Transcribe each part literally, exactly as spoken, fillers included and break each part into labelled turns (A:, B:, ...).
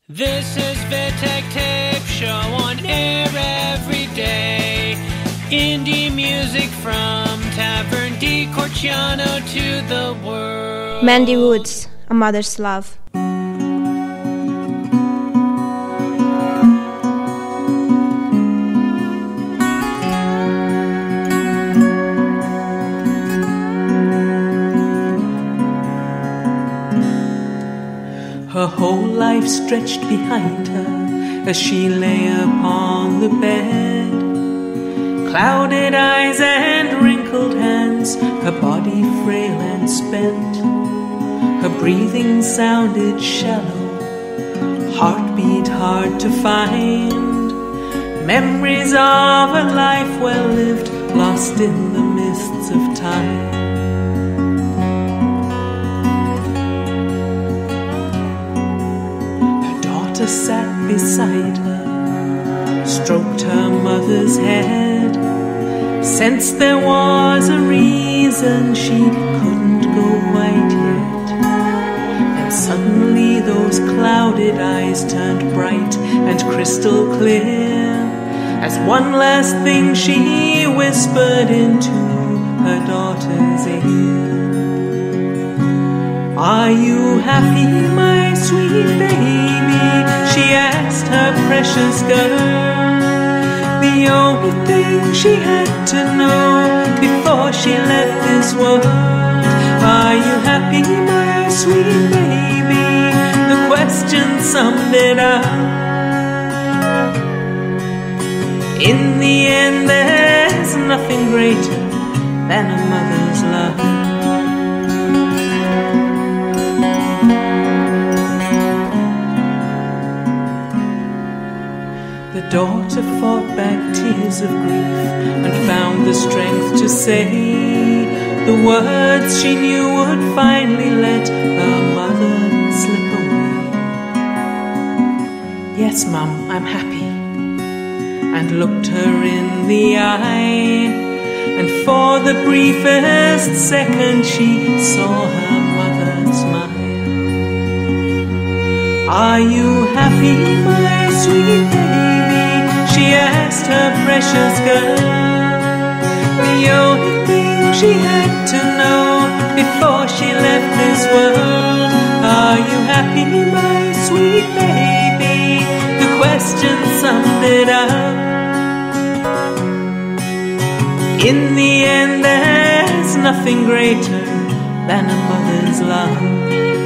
A: This is Vitek Tape Show on air every day. Indie music from Tavern di Corciano to the world.
B: Mandy Woods, A Mother's Love.
C: Her whole life stretched behind her as she lay upon the bed. Clouded eyes and wrinkled hands, her body frail and spent. Her breathing sounded shallow, heartbeat hard to find. Memories of a life well lived, lost in the mists of time. Sat beside her, stroked her mother's head, sensed there was a reason she couldn't go quite yet. And suddenly those clouded eyes turned bright and crystal clear, as one last thing she whispered into her daughter's ear. Are you happy, my sweet baby? She asked her precious girl. The only thing she had to know before she left this world. Are you happy, my sweet baby? The question summed it up. In the end, there's nothing greater than a mother's love. The daughter fought back tears of grief and found the strength to say the words she knew would finally let her mother slip away. Yes, Mum, I'm happy. And looked her in the eye, and for the briefest second she saw her mother smile. Are you happy, my sweet baby? She asked her precious girl. The only thing she had to know before she left this world. Are you happy, my sweet baby? The question summed it up. In the end, there's nothing greater than a mother's love.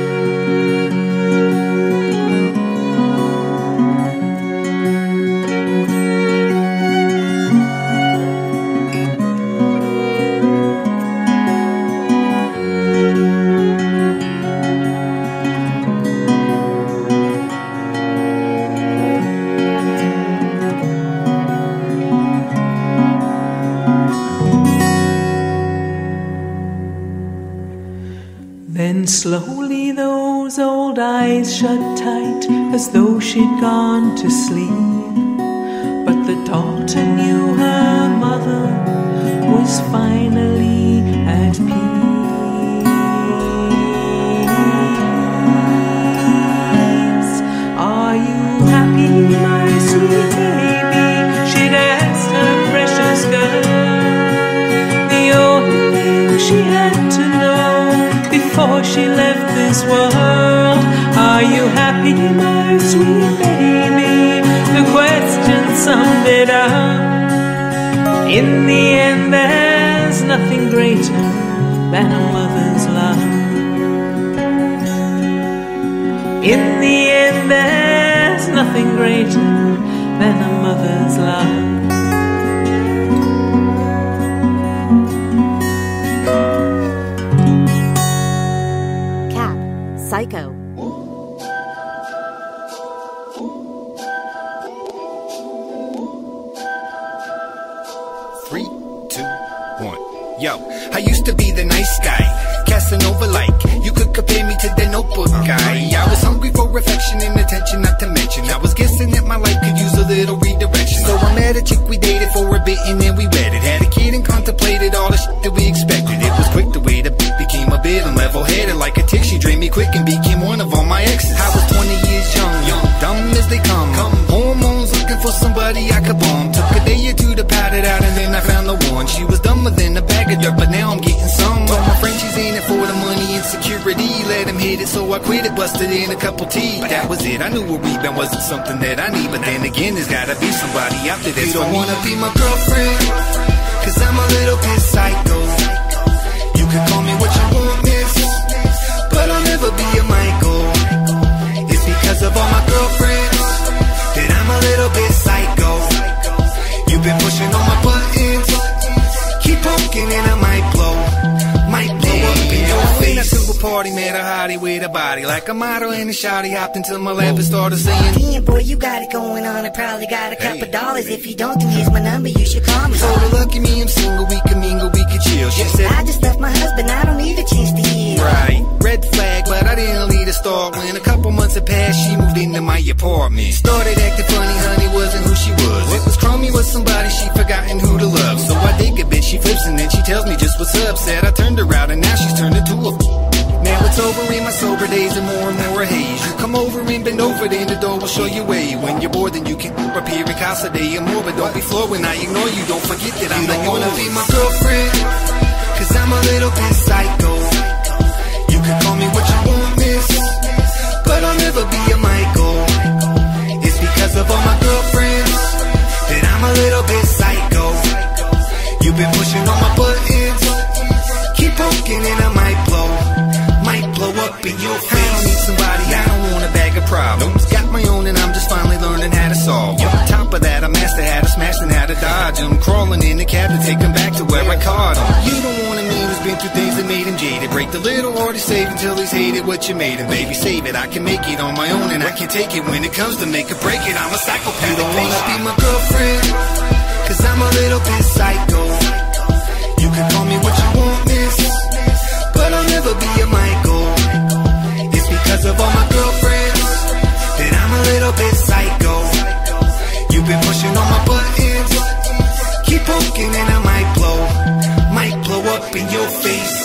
C: Then slowly those old eyes shut tight as though she'd gone to sleep. But the daughter knew her mother was finally at peace. Are you happy, my sweet baby? She'd asked her precious girl. The only thing she had to know before she left this world. Are you happy, my sweet baby? The question summed it up. In the end, there's nothing greater than a mother's love. In the end, there's nothing greater than a mother's love.
D: Psycho.
E: Three, two, one. Yo, I used to be the nice guy, Casanova like. You could compare me to the Notebook guy. I was hungry for affection and attention, not to mention I was guessing that my life could use a little redirection. So I met a chick, we dated for a bit and then we wedded. Had a kid and contemplated all the shit that we expected. It was quick the way the beat became a bit unlevel-headed. Like a tick, she drained me quick and became one of all my exes. I was twenty years young, young, dumb it, so I quit it, busted in a couple T's. That was it, I knew a rebound wasn't something that I need. But then again, there's gotta be somebody out there that's
D: you don't
E: for me.
D: wanna be my girlfriend, cause I'm a little bit psycho. You can call me what you want, miss, but I'll never be a Michael. It's because of all my girlfriends that I'm a little bit psycho. You've been pushing all my buttons, keep poking and I might blow, might blow up in your face.
E: I went to a party, met a hottie with a body like a model and a shawty hopped into my lap and started saying,
F: damn boy, you got it going on, I probably got a couple hey, dollars. If you don't, then here's my number, you should call me.
E: Told her lucky me, I'm single, we can mingle, we can chill. She said,
F: I just left my husband, I don't need a chance to heal.
E: Right, red flag, but I didn't lead a start. When a couple months had passed, she moved into my apartment. Started acting funny, honey, wasn't who she was. It was crummy, was somebody she forgotten who to love. So I dig a bit, she flips and then she tells me just what's up. Said I turned her out and now she's turned into a now it's over in my sober days and more and more a haze. You come over and bend over, then the door will show you way. When you're bored, then you can appear in Casa Day and more. But don't be floored when I ignore you, don't forget that I'm
D: you
E: not
D: don't wanna
E: yours.
D: be my girlfriend, cause I'm a little bit psycho. You can call me what you want, miss, but I'll never be a Michael. It's because of all my girlfriends that I'm a little bit psycho. You've been pushing all my buttons, keep poking and I might blow, might blow up in your face.
E: I don't need somebody, I don't want a bag of problems. Got my own and I'm just finally learning how to solve. On top of that, I mastered how to smash and how to dodge them. Crawling in the cab to take them back to where I caught them. You don't want a man who's been through things that made him jaded. Break the little heart he's saved until he's hated what you made him. Baby, save it, I can make it on my own and I can take it when it comes to make or break it. I'm a psychopath.
D: You don't wanna be my girlfriend, cause I'm a little bit psycho. You can call me what you want, miss, but I'll never be a Michael. It's because of all my girlfriends that I'm a little bit psycho. You've been pushing all my buttons, keep poking and I might blow, might blow up in your face.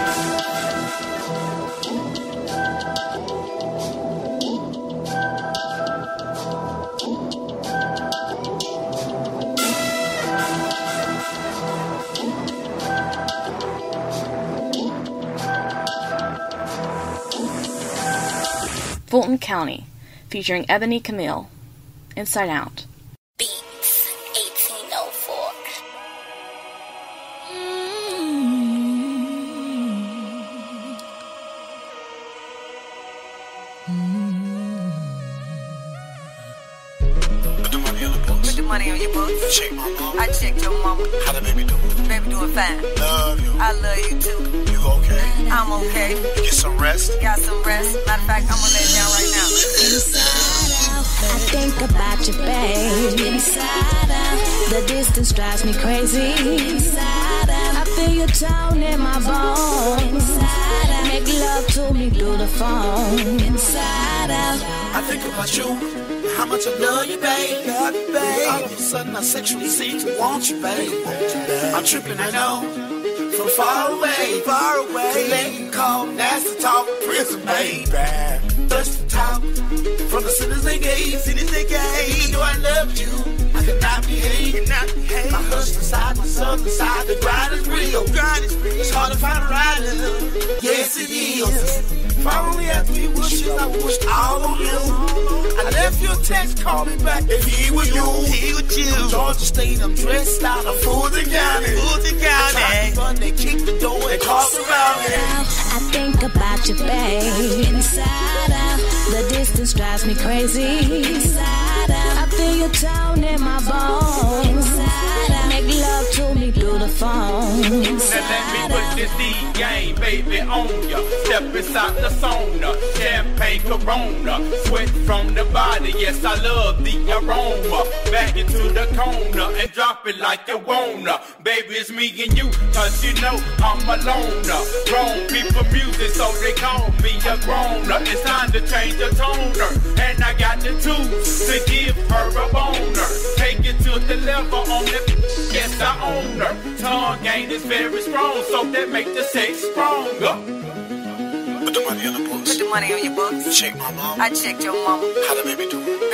G: Fulton County, featuring Ebony Camille, Inside Out.
H: Beats, eighteen oh four.
I: Put the money on the books.
J: Put the money on your books.
I: Check my mama.
J: I checked your mama.
I: How the baby doing?
J: Baby doing fine.
I: Love you.
J: I love you too.
I: You okay?
J: I'm okay.
I: Get some rest.
J: Got some rest. Matter of fact, I'm gonna lay it down right now.
K: Inside out, I think about you, babe. Inside out, the distance drives me crazy. Inside out, I feel your tone in my bones. Inside out, make love to me through the phone. Inside out,
I: I think about you, how much I love you, babe. Love you, babe. All of a sudden I sexually seem to want you, babe. I'm tripping, I know. From far away, far away. Collect, call, nasty talk, prison, babe. Thirsty talk, from the sinners they gave, sinners they gave. Even though I loved you, I could not behave, could not behave. My hustle side, my southern side, the grind is real. Grind is real. It's hard to find a rider. Yes, it is. If I only had three wishes, I wished all on you. I left your text, call me back. If he was you, he was you. From Georgia State, I'm dressed out, I'm Fulton County. Fulton County. I tried to run, they kicked the door and crossed around me.
K: I think about you, babe. Inside out, the distance drives me crazy. Inside out, I feel your tone in my bones. Inside out, make love to me through the phone. Inside
L: now let me put this D game, baby, on ya. Step inside the sauna, champagne Corona, sweat from the body. Yes, I love the aroma. Back into the corner and drop it like you wanna. Baby, it's me and you, cause you know I'm a loner. Grown people music, so they call me a groaner. It's time to change the toner, and I got the tools to give her a boner. Take it to the level on the, yes, I own her. Tongue game is very strong, so that make the sex stronger.
I: Put the money on the books.
J: Put the money on your books.
I: Check my mama.
J: I checked your mama.
I: How the baby doing?
J: Baby doing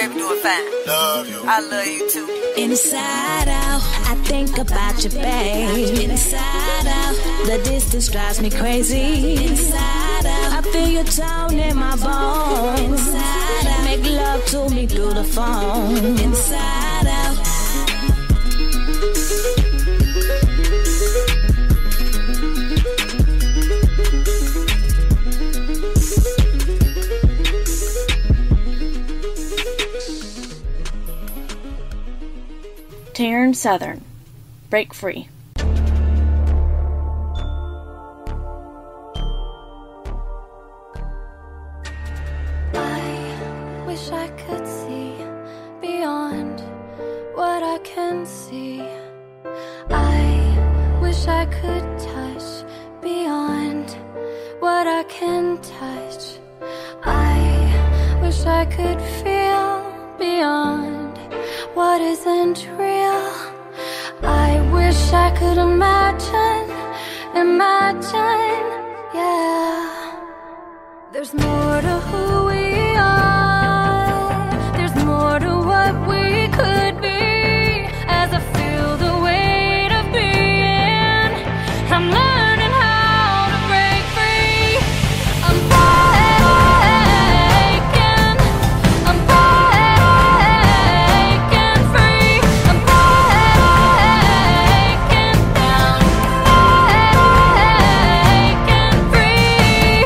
J: fine.
I: Love you.
J: I love you too.
K: Inside out, I think about you, babe. Inside out, the distance drives me crazy. Inside out, I feel your tone in my bones. Inside out, make love to me through the phone. Inside out.
G: Taryn Southern, Break Free.
M: I wish I could see beyond what I can see. I wish I could touch beyond what I can touch. I wish I could feel beyond what isn't real. I wish I could imagine, imagine, yeah. There's more to who we are. There's more to what we could be. As I feel the weight of being, I'm learning how to break free. I'm breaking, I'm breaking free. I'm breaking down, breaking free.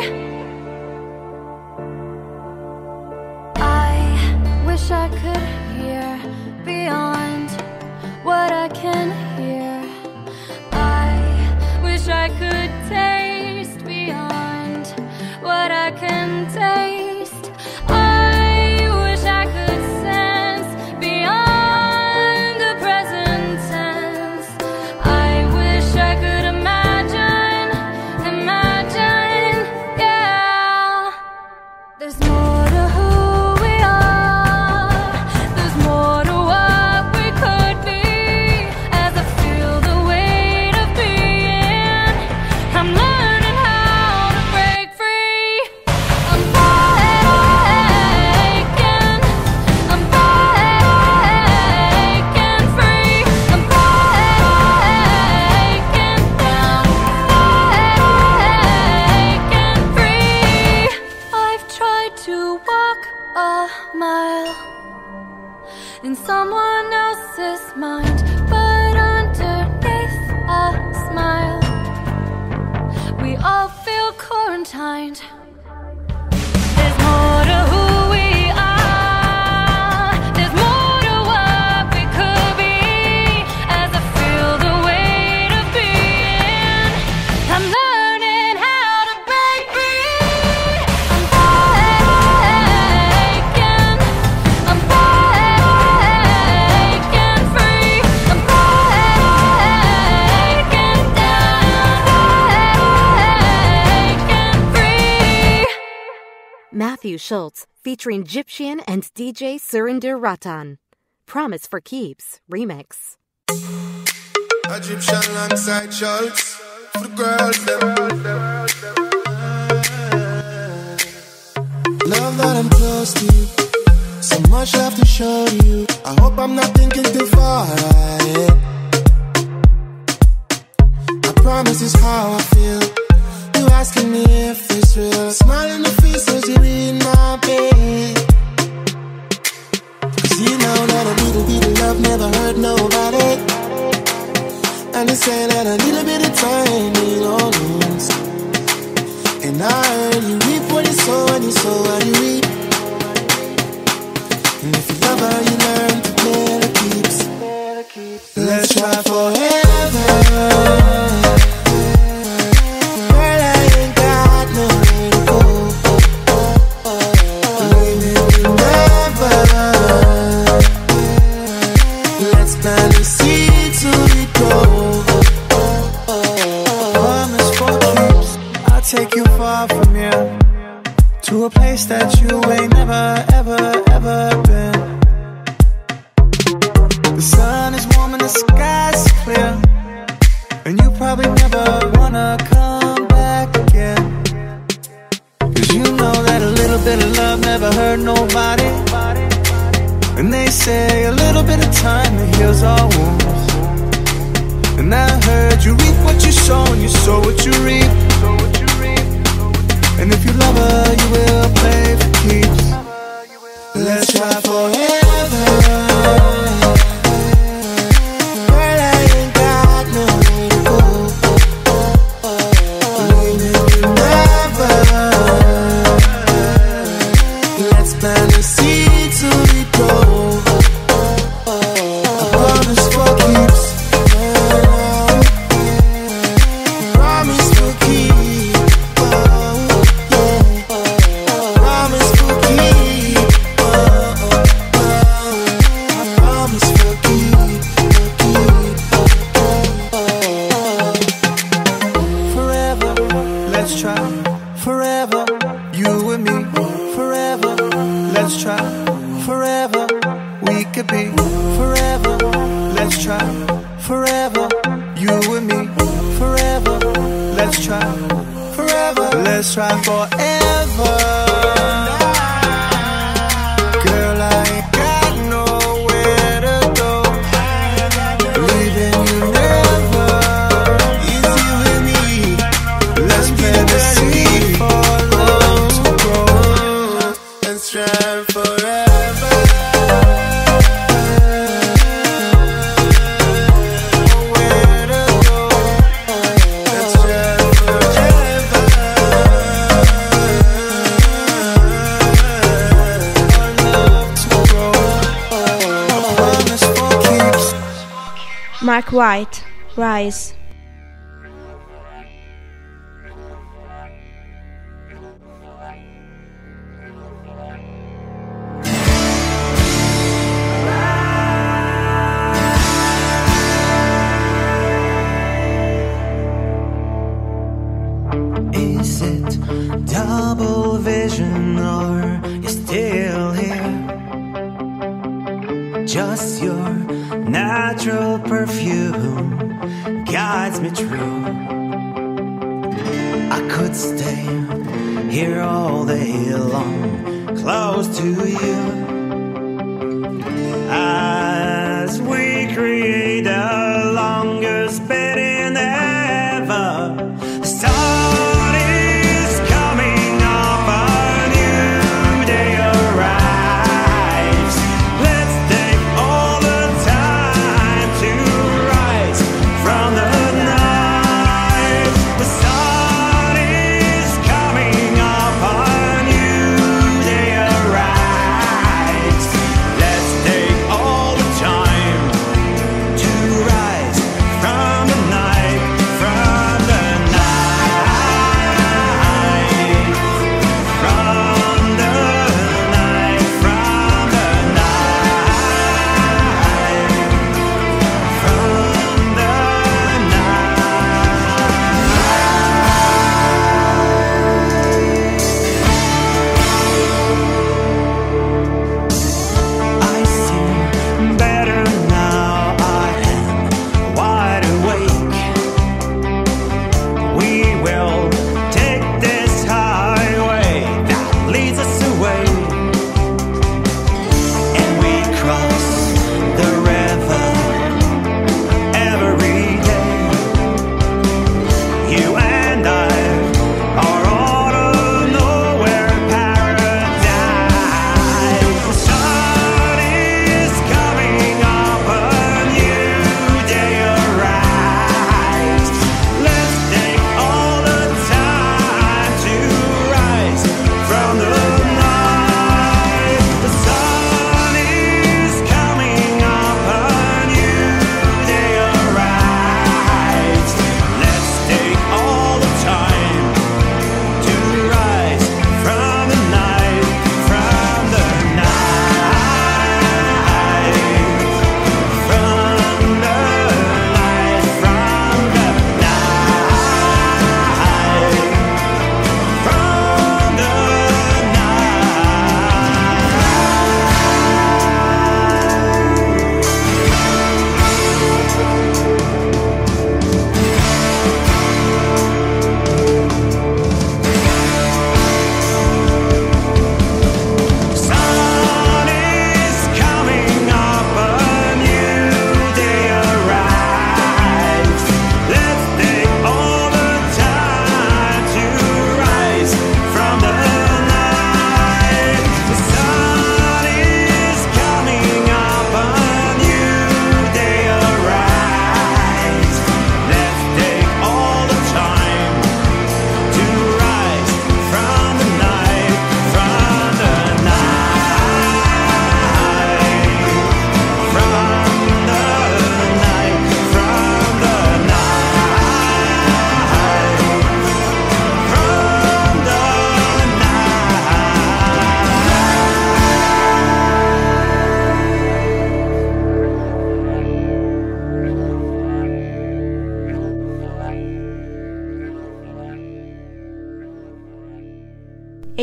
M: I wish I could hear beyond what I can hear. I wish I could taste beyond what I can taste. I wish I could sense beyond the present tense. I wish I could imagine, imagine, yeah. There's more to who we are. There's more to what we could be. As I feel the weight of being, I'm learning how to break free. I'm breaking, I'm breaking free. I'm breaking down, breaking free. I've tried to walk a mile in someone else's mind, but underneath a smile, we all feel quarantined. There's more to who we are. There's more to what we could be. As I feel the weight of being, I'm learning how to break free. I'm breaking, I'm breaking free. I'm breaking down, breaking free.
N: Matthew Schultz, featuring Gyptian and D J Surinder Ratan. Promise for Keeps, remix.
O: Egyptian alongside Schultz. For the girls, them. Love that I'm close to you. So much love to show to you. I hope I'm not thinking too far ahead. I promise is how I feel. You asking me if it's real. Smiling the face as you in my bed. Cause you know that a little bit of love never hurt nobody. And they say that a little bit of time ain't all lose. And I heard you reap what you sow, and you sow what you reap. And if you love her, you learn to play the keeps. Let's try forever. Girl, I ain't got nowhere to go. Maybe we'll never. Let's plant the seed to it grow. Promise for keeps. I'll take you far from here, to a place that you ain't never, ever, ever been. The sun is warm and the sky's clear. say a little bit of time heals all wounds. And I heard you reap what you sow and you sow what you reap. And if you love her, you will play for keeps. Let's try forever. Girl, I ain't got nowhere to go. Leaving you never. Let's plant the seed so we grow. I promise for keeps. Promise for keeps. Promise for keeps. Promise for keeps. Forever, let's try. Forever, you and me. Forever, let's try. Forever, we could be. Forever, let's try. Forever, you and me. Forever, let's try. Forever, let's try forever. Girl, I ain't got nowhere to go. Leaving you never. It's you and me. Let's plant the seed for love to grow. Let's try forever. Nowhere to go. Let's try forever. Our love to grow. A promise for keeps.
B: Mark White, Rise.
P: Is it double vision or you're still here? Just your natural perfume guides me through. I could stay here all day long, close to you, as we create the longest bed in ever. The sun is coming up, a new day arrives. Let's take all the time to rise from the night. The sun is coming up, a new day arrives.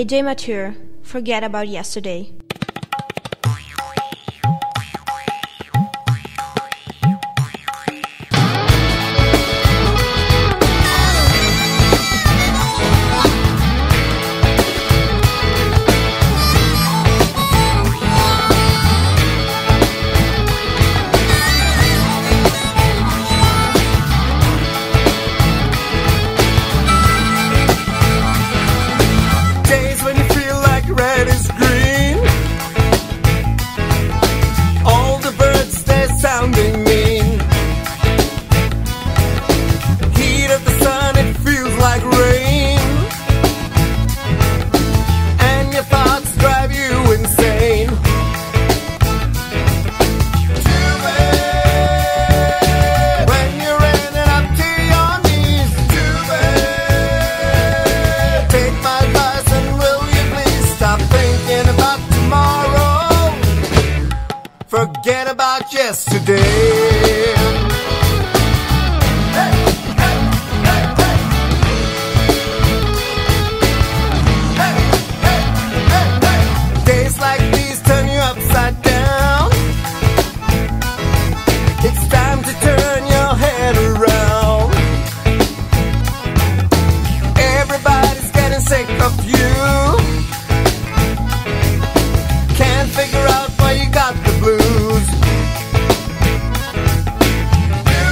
B: A J Mature, Forget About Yesterday.
Q: Forget about yesterday. Days like these turn you upside down. It's time to turn your head around. Everybody's getting sick of you. Can't figure out why you got the blues. Do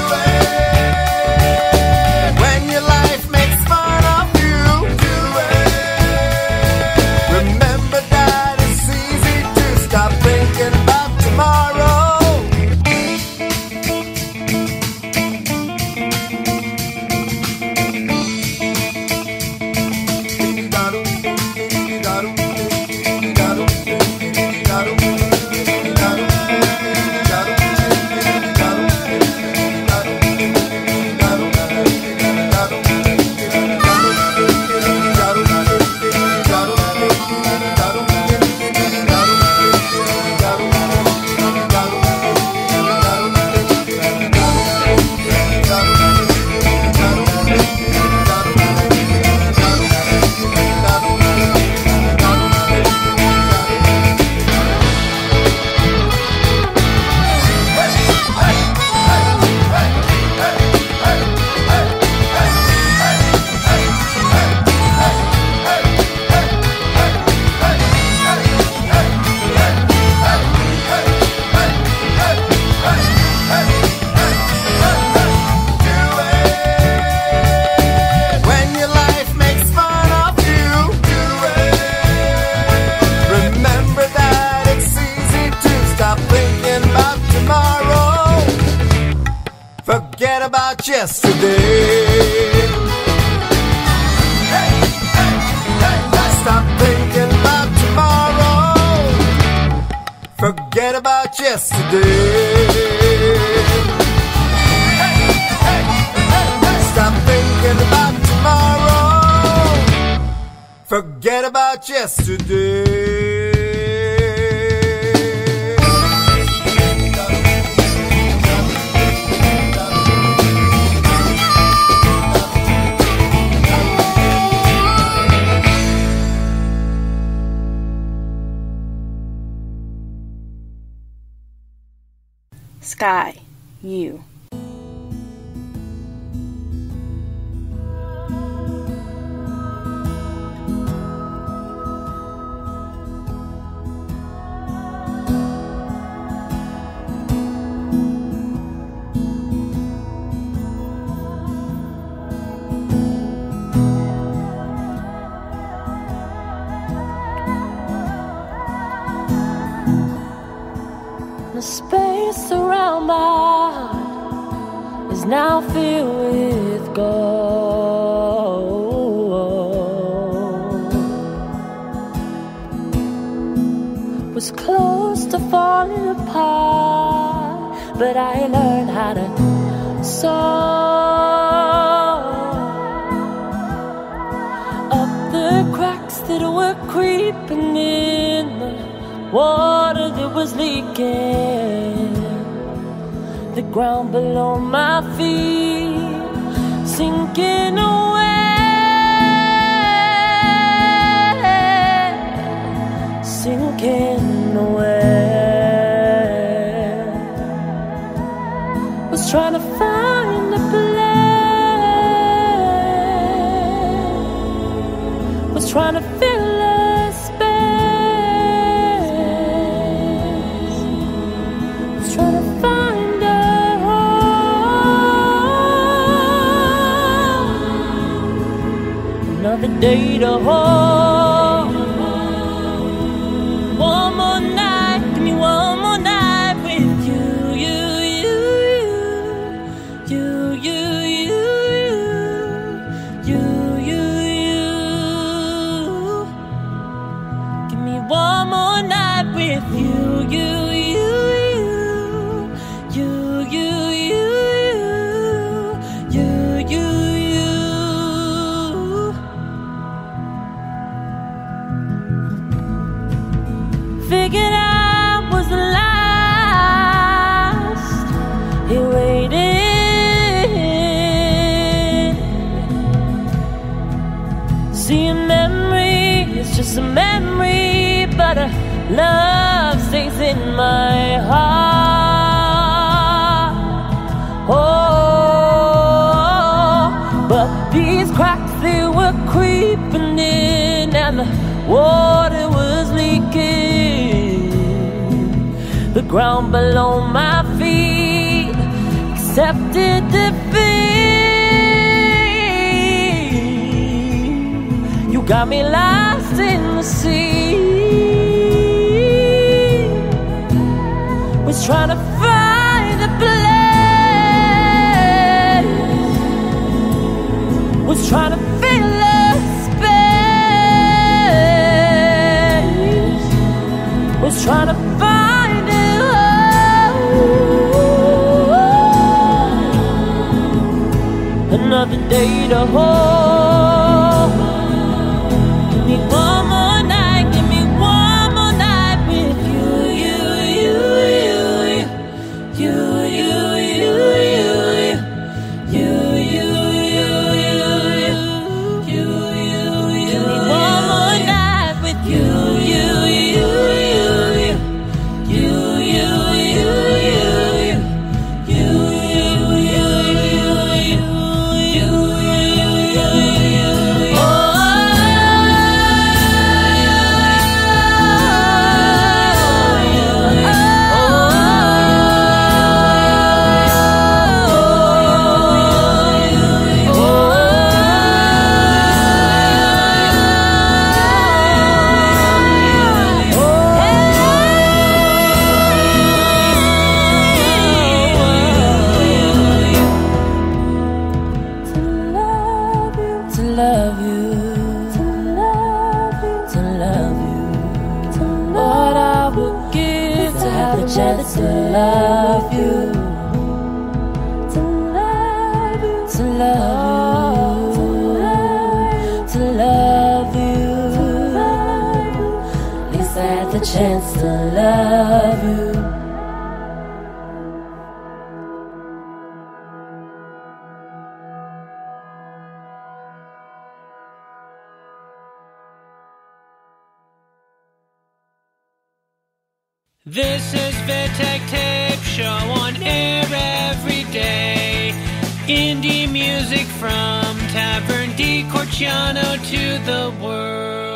Q: it when your life makes fun of you. Do it. Remember that it's easy to stop thinking about tomorrow. Forget about yesterday. Stop thinking about tomorrow. Forget about yesterday. Stop thinking about tomorrow. Forget about yesterday.
G: Sky, you.
K: The space around my heart is now filled with gold. Was close to falling apart, but I learned how to soar up the cracks that were creeping in the water that was leaking. The ground below my feet sinking away.
R: walking nowhere. Was trying to find a place. Was trying to fill a space. Was trying to find a home. Another day to hold. One more night, give me one more night with you, you, you, you, you, you, you, you, you. Give me one more night with you, you, you, you, you, you, you, you, you. Figured I was the last. He waited. See, a memory is just a memory, but a love stays in my heart. Oh, but these cracks, they were creeping in, and the water was leaking. The ground below my feet accepted defeat. You got me lost in the sea. Was trying to find a place. Was trying to fill a space. Was trying to find it. Another day to hold. Give me one more night, give me one more night with you, you, you, you, you, you, you, you, you, you, you, you. Give me one more night with you, you, you, you, you, you, you, you, you, you. Chance to love you, to love you, to love you, to love you. At least I had the chance to love you.
A: This is Vittek Tape Show on air every day. Indie music from Tavern di Corciano to the world.